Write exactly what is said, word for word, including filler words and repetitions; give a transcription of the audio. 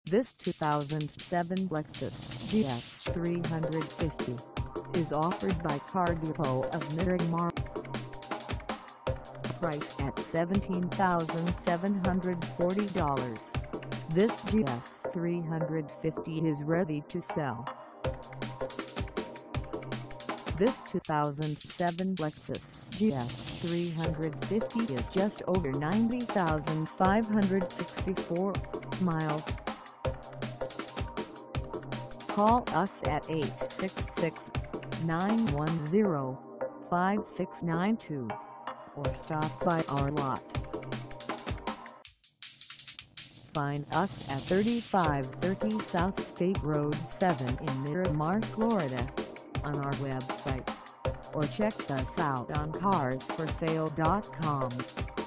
This two thousand seven Lexus G S three fifty is offered by Car Depot of Miramar. Price at seventeen thousand seven hundred forty dollars. This G S three fifty is ready to sell. This two thousand seven Lexus G S three fifty is just over ninety thousand five hundred sixty-four miles. Call us at eight six six, nine one zero, five six nine two or stop by our lot. Find us at thirty-five thirty South State Road seven in Miramar, Florida, on our website, or check us out on cars for sale dot com.